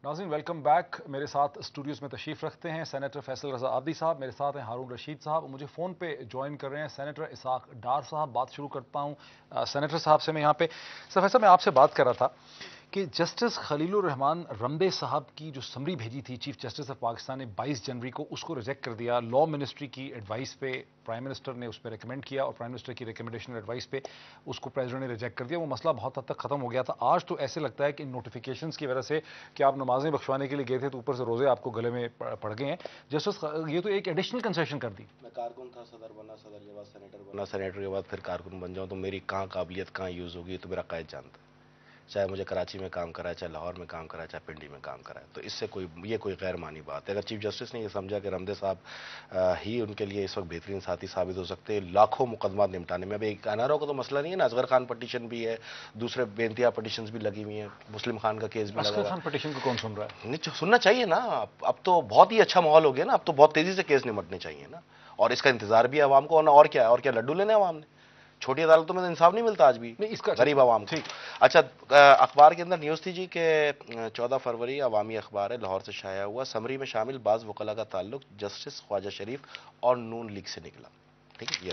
नाज़रीन welcome back. मेरे साथ स्टूडियोज़ में तशरीफ़ रखते हैं सेनेटर फैसल रज़ा आबदी साहब, मेरे साथ हैं हारून रशीद साहब और मुझे फ़ोन पे ज्वाइन कर रहे हैं सेनेटर इसाक डार साहब। बात शुरू करता हूँ सेनेटर साहब से। मैं यहाँ पे सर फैसल मैं आपसे बात कर रहा था कि जस्टिस खलीलुर रहमान रमदे साहब की जो समरी भेजी थी चीफ जस्टिस ऑफ पाकिस्तान ने 22 जनवरी को, उसको रिजेक्ट कर दिया। लॉ मिनिस्ट्री की एडवाइस पे प्राइम मिनिस्टर ने उस पर रिकमेंड किया और प्राइम मिनिस्टर की रिकमेंडेशन एडवाइस पे उसको प्रेसिडेंट ने रिजेक्ट कर दिया। वो मसला बहुत हद तक खत्म हो गया था। आज तो ऐसे लगता है कि इन नोटिफिकेशंस की वजह से कि आप नमाजें बख्शवाने के लिए गए थे तो ऊपर से रोजे आपको गले में पड़ गए हैं। जस्टिस ये तो एक एडिशनल कंसेशन कर दी। मैं कारकुन था, सदर बना, सदर के बाद सेनेटर बना, सेनेटर के बाद फिर कारकुन बन जाऊं तो मेरी कहाँ काबिलियत कहाँ यूज़ होगी तो मेरा कायद जानता है। चाहे मुझे कराची में काम कराए, चाहे लाहौर में काम कराए, चाहे पिंडी में काम कराए, तो इससे कोई गैर मानी बात है। अगर चीफ जस्टिस ने ये समझा कि रमदे साहब ही उनके लिए इस वक्त बेहतरीन साथी साबित हो सकते हैं लाखों मुकदमा निपटाने में। अब एक एनआरओ का तो मसला नहीं है ना, असगर खान पटिशन भी है, दूसरे बेइंतहा पटिशन भी लगी हुई हैं, मुस्लिम खान का केस भी लगा हुआ है। असगर खान पटिशन को कौन सुन रहा है? नहीं सुनना चाहिए ना। अब तो बहुत ही अच्छा माहौल हो गया ना, अब तो बहुत तेजी से केस निपटने चाहिए ना, और इसका इंतजार भी है आवाम को। और क्या लड्डू लेने आवाम ने? छोटी अदालतों में तो इंसाफ नहीं मिलता आज भी इसका गरीब आवाम को। अच्छा, अखबार के अंदर न्यूज़ थी जी कि 14 फरवरी अवामी अखबार है लाहौर से शाया हुआ, समरी में शामिल बाज़ वकला का ताल्लुक जस्टिस ख्वाजा शरीफ और नून लीग से निकला। ठीक है, ये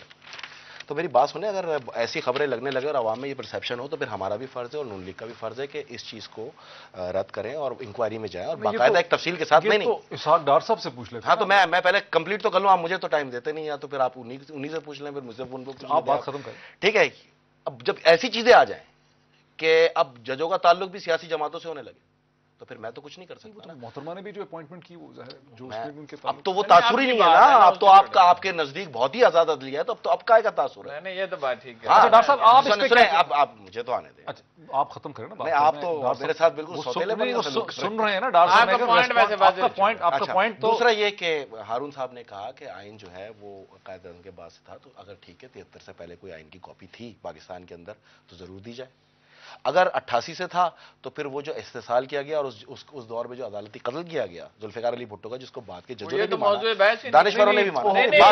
तो मेरी बात सुने, अगर ऐसी खबरें लगने लगे और आवाम में ये परसेप्शन हो तो फिर हमारा भी फर्ज है और नून लीग का भी फर्ज है कि इस चीज़ को रद्द करें और इंक्वायरी में जाएं और बाकायदा एक तफसील के साथ। नहीं तो इसाक डार साहब से पूछ लेते। हाँ, तो मैं पहले कंप्लीट तो कर लूँ, आप मुझे तो टाइम देते नहीं, या तो फिर आप उन्हीं से पूछ लें, फिर मुझसे फोन पे पूछ लें, आप बात खत्म करें। ठीक है। अब जब ऐसी चीजें आ जाएं कि अब जजों का ताल्लुक भी सियासी जमातों से होने लगे तो फिर मैं तो कुछ नहीं कर सकता। मोहतरमा ने भी जो अपॉइंटमेंट की वो जो उनके अब तो वो तासुर ही नहीं है ना, अब तो आपके नजदीक बहुत ही आजाद अदलिया है, तो अब काय का तासुर है? नहीं, ये तो बात ठीक है। हाँ, डॉक्टर साहब आप आप मुझे तो आने दें। अच्छा, आप खत्म करें ना बात। आप तो मेरे साथ बिल्कुल सुन रहे हैं ना डॉक्टर साहब, आपका पॉइंट। दूसरा ये कि हारून साहब ने कहा कि आइन जो है वो कायदे के बाद से था, तो अगर ठीक है 73 से पहले कोई आइन की कॉपी थी पाकिस्तान के अंदर तो जरूर दी जाए। अगर 88 से था तो फिर वो जो इस्तेसाल किया गया और उस दौर में जो अदालती कत्ल किया गया जुल्फिकार अली भुट्टो का, जिसको बाद के जजों ने भी माना, दानिशवरों ने भी माना,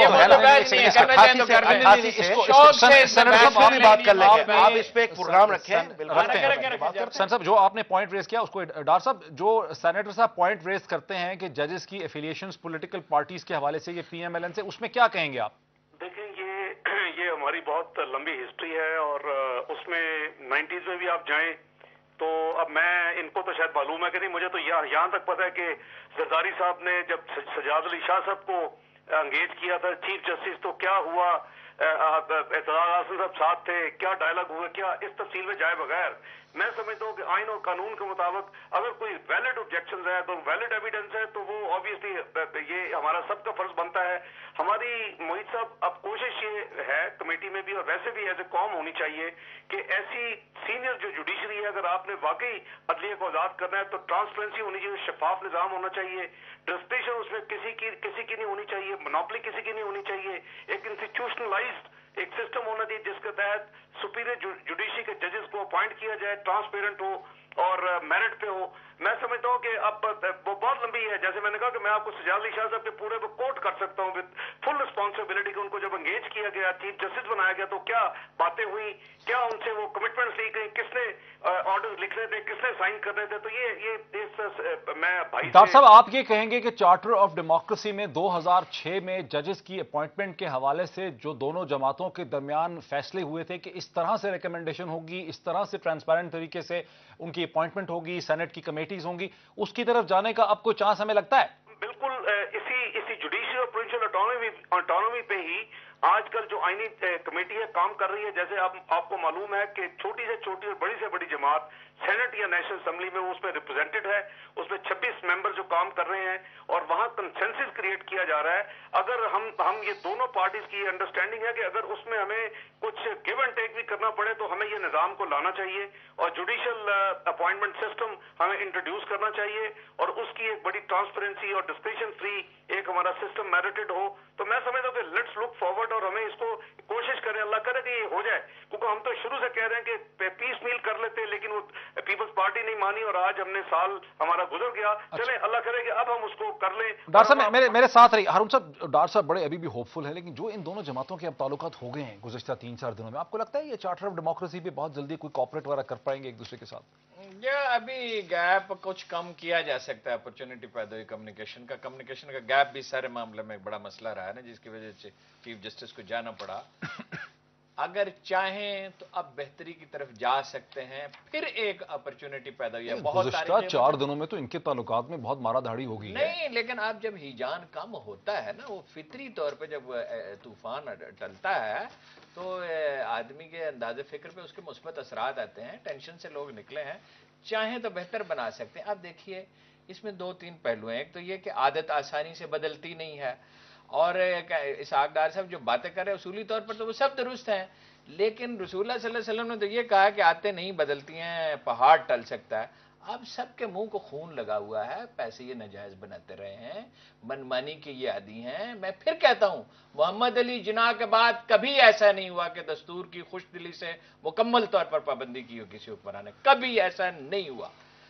बात कर लेंगे। आप इस पे एक प्रोग्राम रखें। साहब जो आपने पॉइंट रेज किया उसको, डॉक्टर साहब जो सेनेटर साहब पॉइंट रेज करते हैं कि जजेस की एफिलिएशंस पॉलिटिकल पार्टीज के हवाले से, ये पीएमएलएन से, उसमें क्या कहेंगे आप? देखिए, ये हमारी बहुत लंबी हिस्ट्री है और उसमें 90s में भी आप जाएं तो अब मैं इनको तो शायद मालूम है कि नहीं, मुझे तो यहाँ तक पता है कि जरदारी साहब ने जब सजाद अली शाह साहब को एंगेज किया था चीफ जस्टिस, तो क्या हुआ, एतजाज आसिफ साहब साथ थे, क्या डायलॉग हुआ, क्या इस तफसील में जाए बगैर मैं समझता हूँ कि आइन और कानून के मुताबिक अगर कोई वैलिड ऑब्जेक्शन है तो वैलिड एविडेंस है तो वो ऑब्वियसली ये हमारा सबका फर्ज बनता है। हमारी मोहित साहब अब कोशिश ये है कमेटी में भी और वैसे भी एज ए कॉम होनी चाहिए कि ऐसी सीनियर जो जुडिशरी है, अगर आपने वाकई अदलिया को आजाद करना है तो ट्रांसपेरेंसी होनी चाहिए, शफाफ निजाम होना चाहिए, डिस्क्रिप्शन उसमें किसी की नहीं होनी चाहिए, मोनोपोली किसी की नहीं होनी चाहिए, एक इंस्टीट्यूशनलाइज्ड एक सिस्टम होना चाहिए जिसके तहत सुपीरियर जुडिशरी के जजेस को अपॉइंट किया जाए, ट्रांसपेरेंट हो और मेरिट पे हो। मैं समझता हूँ कि अब वो बहुत लंबी है, जैसे मैंने कहा कि मैं आपको सजाद अली शाह साहब के पूरे को कोट कर सकता हूँ विद फुल रिस्पॉन्सिबिलिटी कि उनको जब एंगेज किया गया, चीफ जस्टिस बनाया गया, तो क्या बातें हुई, क्या उनसे वो कमिटमेंट्स ली गई, किसने ऑर्डर्स लिखने थे, किसने साइन करने थे। तो ये मैं भाई डॉक्टर साहब आप ये कहेंगे कि चार्टर ऑफ डेमोक्रेसी में 2006 में जजेस की अपॉइंटमेंट के हवाले से जो दोनों जमातों के दरमियान फैसले हुए थे कि इस तरह से रिकमेंडेशन होगी, इस तरह से ट्रांसपेरेंट तरीके से उनकी अपॉइंटमेंट होगी, सेनेट की कमेटीज होंगी, उसकी तरफ जाने का अब कोई चांस हमें लगता है? बिल्कुल, इसी जुडिशरी और प्रोविंशियल ऑटोनॉमी पे ही आजकल जो आईनी कमेटी है काम कर रही है। जैसे आपको मालूम है कि छोटी से छोटी और बड़ी से बड़ी जमात सेनेट या नेशनल असेंबली में उसमें रिप्रेजेंटेड है, उसमें 26 मेंबर जो काम कर रहे हैं और वहां कंसेंसस क्रिएट किया जा रहा है। अगर हम ये दोनों पार्टीज की अंडरस्टैंडिंग है कि अगर उसमें हमें कुछ गिव एंड टेक भी करना पड़े तो हमें ये निजाम को लाना चाहिए और जुडिशियल अपॉइंटमेंट सिस्टम हमें इंट्रोड्यूस करना चाहिए और उसकी एक बड़ी ट्रांसपेरेंसी और डिस्क्रिप्शन फ्री एक हमारा सिस्टम मेरिटेड हो। तो मैं समझता हूँ कि लेट्स लुक फॉरवर्ड और हमें इसको कोशिश करें, अल्लाह करे कि ये हो जाए, क्योंकि हम तो शुरू से कह रहे हैं कि पीस मील कर लेते, लेकिन वो पीपल्स पार्टी नहीं مانی اور آج हमने साल हमारा गुजर गया, चलें अल्लाह करे कि अब हम उसको कर लें. डॉक्टर साहब मेरे साथ रही हारून साहब. डॉक्टर साहब बड़े अभी भी होपफुल है, लेकिन जो इन दोनों जमातों के अब ताल्लुकात हो गए हैं गुज़श्ता 3-4 दिनों में, आपको लगता है ये चार्टर ऑफ डेमोक्रेसी पे बहुत जल्दी कोई कॉपरेट वगैरह कर पाएंगे एक दूसरे के साथ? या अभी गैप कुछ कम किया जा सकता है, अपॉर्चुनिटी पैदा हुई कम्युनिकेशन का गैप भी सारे मामले में एक बड़ा मसला रहा है ना, जिसकी वजह से चीफ जस्टिस को जाना पड़ा. अगर चाहें तो अब बेहतरी की तरफ जा सकते हैं, फिर एक अपॉर्चुनिटी पैदा हुई है. बहुत गुज़श्ता 4 दिनों में तो इनके ताल्लुकात में बहुत माराधाड़ी हो गई है. नहीं, लेकिन अब जब हिजान कम होता है ना, वो फितरी तौर पे जब तूफान टलता है तो आदमी के अंदाजे फिक्र पे उसके मुस्बत असरात आते हैं, टेंशन से लोग निकले हैं, चाहें तो बेहतर बना सकते हैं. अब देखिए इसमें 2-3 पहलू हैं. एक तो ये कि आदत आसानी से बदलती नहीं है, और इसहाक डार साहब जो बातें कर रहे हैं उसूली तौर पर तो वो सब दुरुस्त हैं, लेकिन रसूलुल्लाह सल्लल्लाहु अलैहि वसल्लम ने तो ये कहा कि आते नहीं बदलती हैं, पहाड़ टल सकता है. अब सबके मुंह को खून लगा हुआ है, पैसे ये नाजायज बनाते रहे हैं, मनमानी के ये आदी हैं. मैं फिर कहता हूं, मोहम्मद अली जिन्ना के बाद कभी ऐसा नहीं हुआ कि दस्तूर की खुशदिली से मुकम्मल तौर पर पाबंदी की हो किसी हुक्मरान ने, कभी ऐसा नहीं हुआ.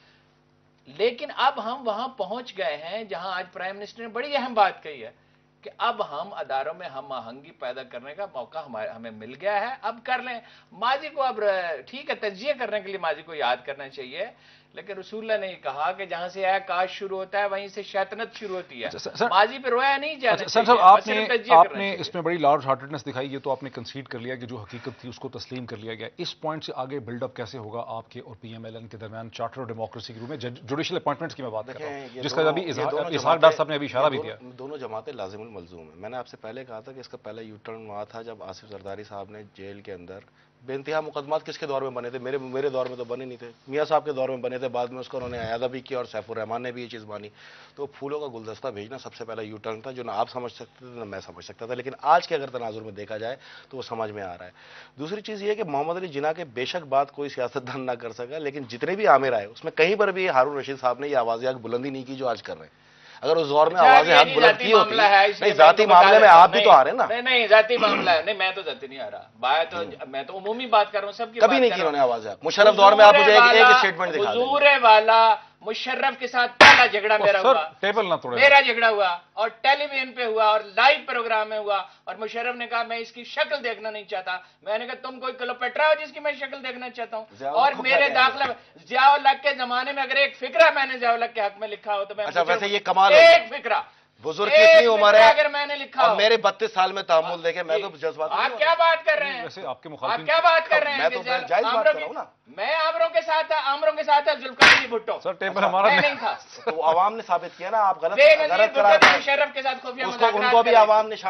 लेकिन अब हम वहां पहुंच गए हैं जहां आज प्राइम मिनिस्टर ने बड़ी अहम बात कही है कि अब हम अदारों में हम आहंगी पैदा करने का मौका हमें मिल गया है, अब कर लें. माजी को अब ठीक है, तज्जिया करने के लिए माजी को याद करना चाहिए, लेकिन रसूलुल्लाह ने कहा कि जहां से काश शुरू होता है वहीं से शैतानत शुरू होती है. माजी पे रोया नहीं जाना सर साहब, आपने इसमें बड़ी लार्ज हार्टेडनेस दिखाई, ये तो आपने कंसीड कर लिया कि जो हकीकत थी उसको तस्लीम कर लिया गया. इस पॉइंट से आगे बिल्डअप कैसे होगा आपके और PMLN के दरमियान चार्टर ऑफ डेमोक्रेसी के रूप में? जुडिशियल अपॉइंटमेंट्स की मैं बात कर रहा हूं, जिसका अभी इसहाक डार साहब ने अभी इशारा भी दिया. दोनों जमातें लाजिमुल मलजूम है. मैंने आपसे पहले कहा था कि इसका पहला यू टर्न हुआ था जब आसिफ जरदारी साहब ने जेल के अंदर बेइंतहा मुकदमात किसके दौर में बने थे? मेरे दौर में तो बने नहीं थे, मियाँ साहब के दौर में बने थे. बाद में उसको उन्होंने अयादा भी किया और सैफुर रहमान ने भी ये चीज़ मानी. तो फूलों का गुलदस्ता भेजना सबसे पहला यू टर्न था, जो ना आप समझ सकते थे ना मैं समझ सकता था, लेकिन आज के अगर तनाजुर में देखा जाए तो वो समझ में आ रहा है. दूसरी चीज़ ये है कि मोहम्मद अली जिन्ना के बेशक बात कोई सियासतदान ना कर सका, लेकिन जितने भी आमिर आए उसमें कहीं पर भी हारून रशीद साहब ने ये आवाज़ हक बुलंदी नहीं की जो आज कर रहे हैं. अगर उस दौर में आवाजें हक बुलंद की होती, नहीं जाती मामले में आप भी तो आ रहे हैं ना. नहीं जाती मामला है, नहीं मैं तो जाती नहीं आ रहा, मैं तो उमूमी बात कर रहा हूँ, सबकी कभी नहीं की उन्होंने आवाज हक. मुशर्रफ दौर में आप मुझे एक स्टेटमेंट दिखा दें. हुजूर वाला मुशर्रफ के साथ पहला झगड़ा मेरा हुआ, टेबल ना तोड़े, मेरा झगड़ा हुआ और टेलीविजन पे हुआ और लाइव प्रोग्राम में हुआ, और मुशर्रफ ने कहा मैं इसकी शक्ल देखना नहीं चाहता. मैंने कहा तुम कोई क्लोपेट्रा हो जिसकी मैं शक्ल देखना चाहता हूं? और मेरे दाखिला जियाउल हक के जमाने में अगर एक फिक्रा मैंने जियाउल हक के हक में लिखा हो तो मैं, अच्छा वैसे ये कमाल एक फिक्रा बुजुर्ग की इतनी उम्र है अगर मैंने लिखा और मेरे 32 साल में तहम्मुल देखे, मैं तो जज्बात. आप क्या बात कर रहे हैं? वैसे आपके आप क्या बात कर रहे हैं? मैं तो जायज बात कर रहा हूं ना. मैं आमरों के साथ था जुल्फकार अली भुट्टो. सर टेबल हमारा नहीं था, तो आवाम ने साबित किया ना आप गलत करा. मुशर्रफ के साथ खुफिया उनको भी आवाम ने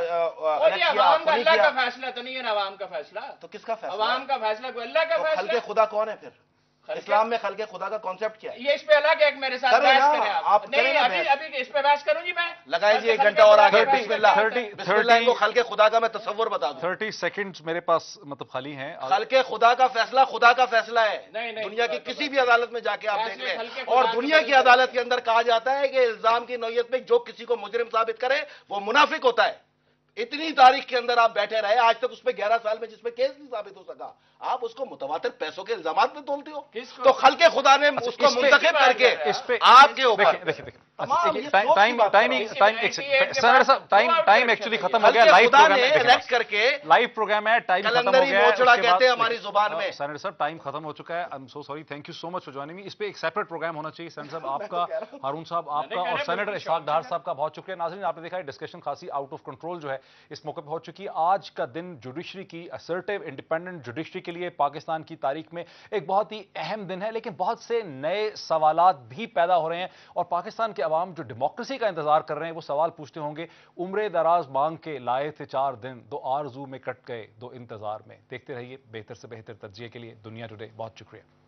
अल्लाह का फैसला तो नहीं है ना, आवाम का फैसला. तो किसका फैसला? आवाम का फैसला कोई अल्लाह का फैसला. खल्के खुदा कौन है फिर? इस्लाम में खल्के खुदा का कॉन्सेप्ट क्या है? ये इस पे अलग है, मेरे साथ बहस करें आप. नहीं अभी इस पे बहस करूं जी मैं. लगाए जी 1 घंटा और आगे. बिस्मिल्लाह इनको खल्के खुदा का मैं तसव्वुर बता दूं. 30 सेकंड्स मेरे पास मतलब खाली हैं. खल्के खुदा का फैसला फैसला है. दुनिया की किसी भी अदालत में जाके आप देख लें, और दुनिया की अदालत के अंदर कहा जाता है कि इल्जाम की नौयत में जो किसी को मुजरिम साबित करे वो मुनाफिक होता है. इतनी तारीख के अंदर आप बैठे रहे, आज तक उस पे 11 साल में जिसमें केस नहीं साबित हो सका, आप उसको मुतवातिर पैसों के इल्जामात में तोलते हो. तो खल्के खुदा ने उसको मुंतखब करके इस पे आपके ऊपर टाइम एक्चुअली खत्म हो गया. लाइव प्रोग्राम है, टाइम खत्म हो गया. मोचड़ा कहते हैं हमारी जुबान में. सेनेटर साहब टाइम खत्म हो चुका है. I am so sorry. Thank you so much for joining me. इस पे एक सेपरेट प्रोग्राम होना चाहिए. सेनेटर साहब आपका, हारून साहब आपका और सेनेटर इसहाक डार साहब का बहुत शुक्रिया. नाज़रीन आपने देखा है डिस्कशन खासी आउट ऑफ कंट्रोल जो है इस मौके पर हो चुकी है. आज का दिन जुडिशरी की असर्टिव इंडिपेंडेंट जुडिशरी के लिए पाकिस्तान की तारीख में एक बहुत ही अहम दिन है, लेकिन बहुत से नए सवालात भी पैदा हो रहे हैं और पाकिस्तान के अवाम जो डेमोक्रेसी का इंतजार कर रहे हैं वो सवाल पूछते होंगे. उम्र दराज मांग के लाए थे 4 दिन, 2 आरज़ू में कट गए 2 इंतजार में. देखते रहिए बेहतर से बेहतर तज्जिए के लिए दुनिया टुडे. बहुत शुक्रिया.